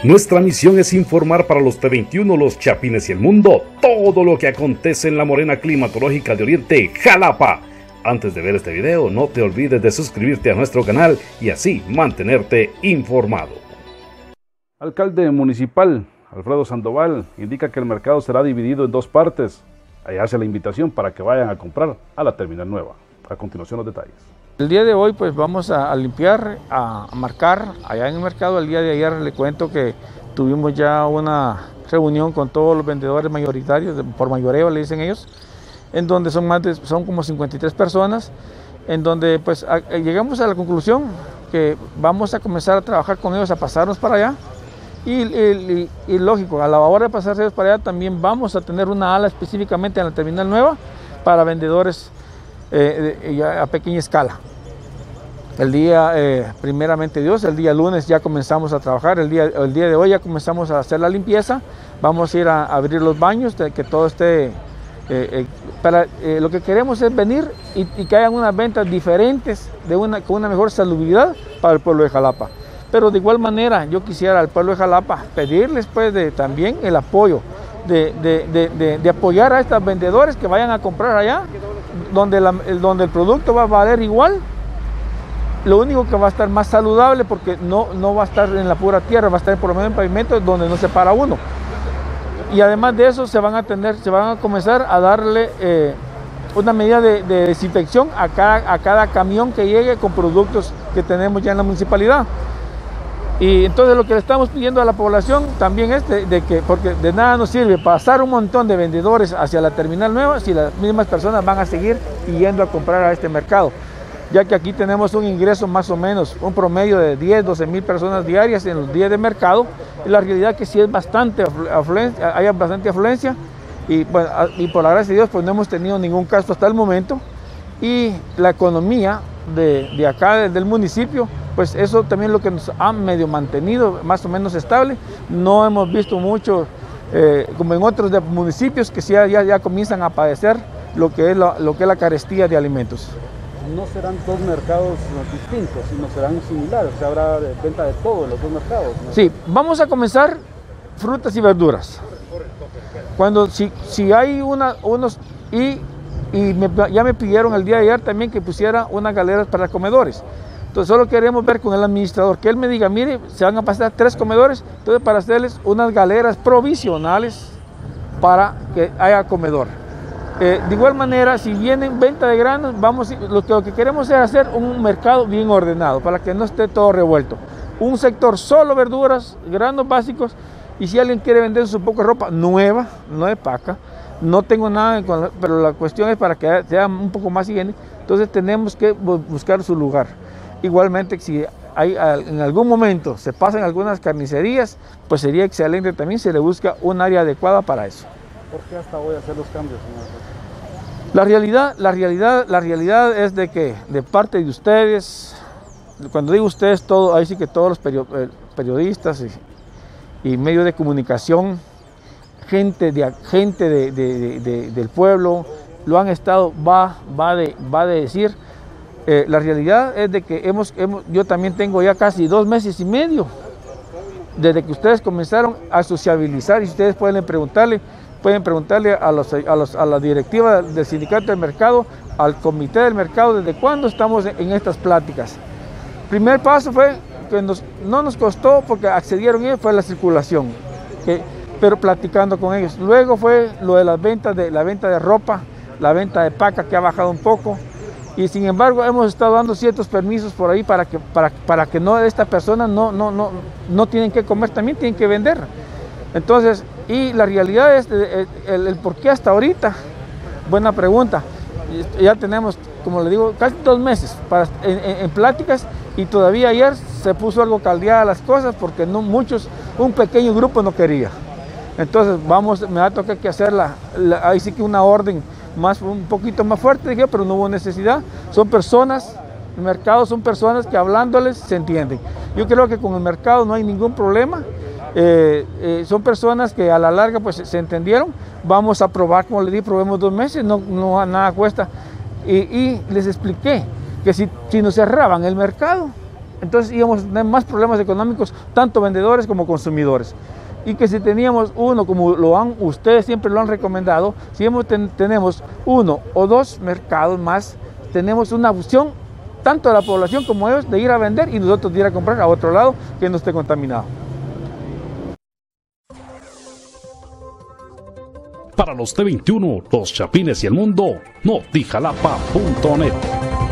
Nuestra misión es informar para los T21, los Chapines y el mundo todo lo que acontece en la morena climatológica de Oriente, Jalapa. Antes de ver este video, no te olvides de suscribirte a nuestro canal y así mantenerte informado. Alcalde municipal Alfredo Sandoval indica que el mercado será dividido en dos partes. Ahí hace la invitación para que vayan a comprar a la terminal nueva. A continuación los detalles. El día de hoy pues vamos a limpiar, a marcar allá en el mercado. El día de ayer le cuento que tuvimos ya una reunión con todos los vendedores mayoritarios, por mayoreo le dicen ellos, en donde son como 53 personas, en donde pues llegamos a la conclusión que vamos a comenzar a trabajar con ellos, a pasarnos para allá. Y lógico, a la hora de pasarse para allá también vamos a tener una ala específicamente en la terminal nueva para vendedores a pequeña escala. El día, primeramente Dios, el día lunes ya comenzamos a trabajar, el día de hoy ya comenzamos a hacer la limpieza, vamos a ir a abrir los baños, que todo esté, lo que queremos es venir y que hayan unas ventas diferentes, con una mejor salubridad para el pueblo de Jalapa. Pero de igual manera yo quisiera al pueblo de Jalapa pedirles pues también el apoyo, de apoyar a estos vendedores que vayan a comprar allá, donde el producto va a valer igual. Lo único que va a estar más saludable, porque no va a estar en la pura tierra, va a estar por lo menos en pavimento donde no se para uno. Y además de eso se van a comenzar a darle una medida de desinfección a cada camión que llegue con productos que tenemos ya en la municipalidad. Y entonces lo que le estamos pidiendo a la población también es porque de nada nos sirve pasar un montón de vendedores hacia la terminal nueva si las mismas personas van a seguir yendo a comprar a este mercado, ya que aquí tenemos un ingreso más o menos, un promedio de 10, 12 mil personas diarias en los días de mercado, y la realidad es que sí es bastante afluencia, hay bastante afluencia, y, bueno, y por la gracia de Dios pues no hemos tenido ningún caso hasta el momento, y la economía de acá, del municipio, pues eso también es lo que nos ha medio mantenido más o menos estable. No hemos visto mucho, como en otros municipios, que ya comienzan a padecer lo que es la carestía de alimentos. No serán dos mercados distintos, sino serán similares, o sea, habrá venta de todo en los dos mercados, ¿no? Sí, vamos a comenzar frutas y verduras. Si hay unos, ya me pidieron el día de ayer también que pusiera unas galeras para comedores. Entonces solo queremos ver con el administrador, que él me diga, mire, se van a pasar 3 comedores, entonces para hacerles unas galeras provisionales para que haya comedor. De igual manera, si vienen venta de granos, lo que queremos es hacer un mercado bien ordenado, para que no esté todo revuelto. Un sector solo verduras, granos básicos, y si alguien quiere vender su poco de ropa nueva, no de paca, no tengo nada, pero la cuestión es para que sea un poco más higiénico, entonces tenemos que buscar su lugar. Igualmente, si en algún momento se pasan algunas carnicerías, pues sería excelente también si le busca un área adecuada para eso. ¿Por qué hasta hoy hacer los cambios, señor? La realidad es de que de parte de ustedes, cuando digo ustedes, ahí sí que todos los periodistas y medios de comunicación, gente del pueblo, lo han estado, va de decir. La realidad es de que yo también tengo ya casi 2 meses y medio desde que ustedes comenzaron a sociabilizar, y ustedes pueden preguntarle a la directiva del sindicato del mercado, al comité del mercado, desde cuándo estamos en estas pláticas. Primer paso fue que no nos costó, porque accedieron ellos, fue la circulación, pero platicando con ellos. Luego fue lo de la venta de ropa, la venta de paca, que ha bajado un poco. Y sin embargo hemos estado dando ciertos permisos por ahí para que esta persona no tienen que comer, también tienen que vender. Entonces, y la realidad es el por qué hasta ahorita, buena pregunta. Ya tenemos, como le digo, casi 2 meses en pláticas, y todavía ayer se puso algo caldeada las cosas porque un pequeño grupo no quería. Entonces me va a tocar que hacer ahí sí que una orden un poquito más fuerte, dije, pero no hubo necesidad. Son personas, el mercado son personas que hablándoles se entienden. Yo creo que con el mercado no hay ningún problema. Son personas que a la larga pues se entendieron. Vamos a probar, como le dije, probemos 2 meses, no nada cuesta. Y les expliqué que si nos cerraban el mercado, entonces íbamos a tener más problemas económicos, tanto vendedores como consumidores. Y que si teníamos uno, como ustedes siempre lo han recomendado, si tenemos uno o dos mercados más, tenemos una opción, tanto de la población como ellos, de ir a vender y nosotros de ir a comprar a otro lado que no esté contaminado. Para los T21, los Chapines y el mundo, notijalapa.net.